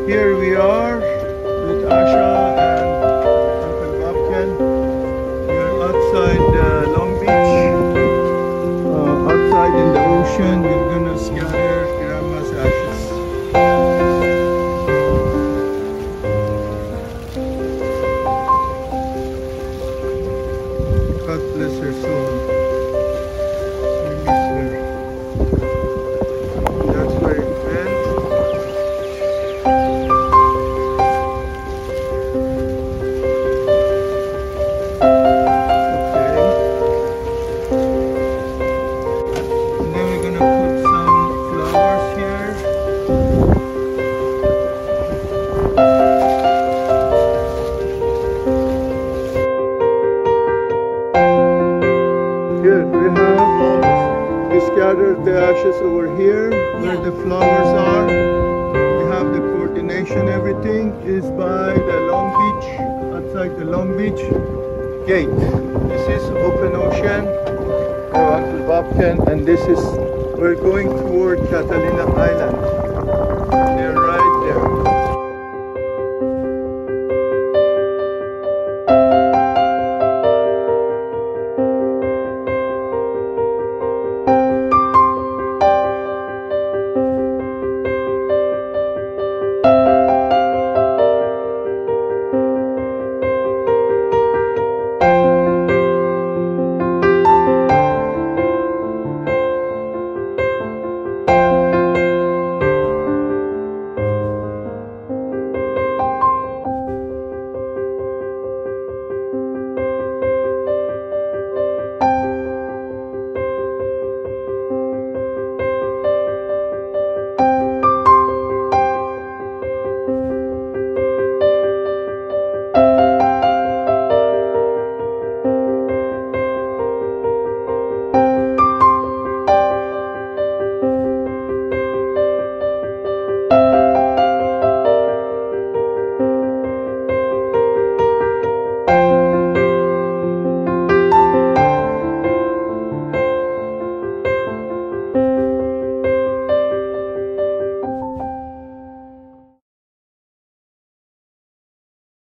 Here we are with Asha and Uncle Babken. We are outside Long Beach, outside in the ocean. We're gonna scatter grandma's ashes. God bless her soul. We miss her. That's where it went. Here we scattered the ashes over here where the flowers are. We have the coordination. Everything is by the Long Beach, outside the Long Beach gate. This is open ocean for Uncle Babken, and this is, we're going toward Catalina Island.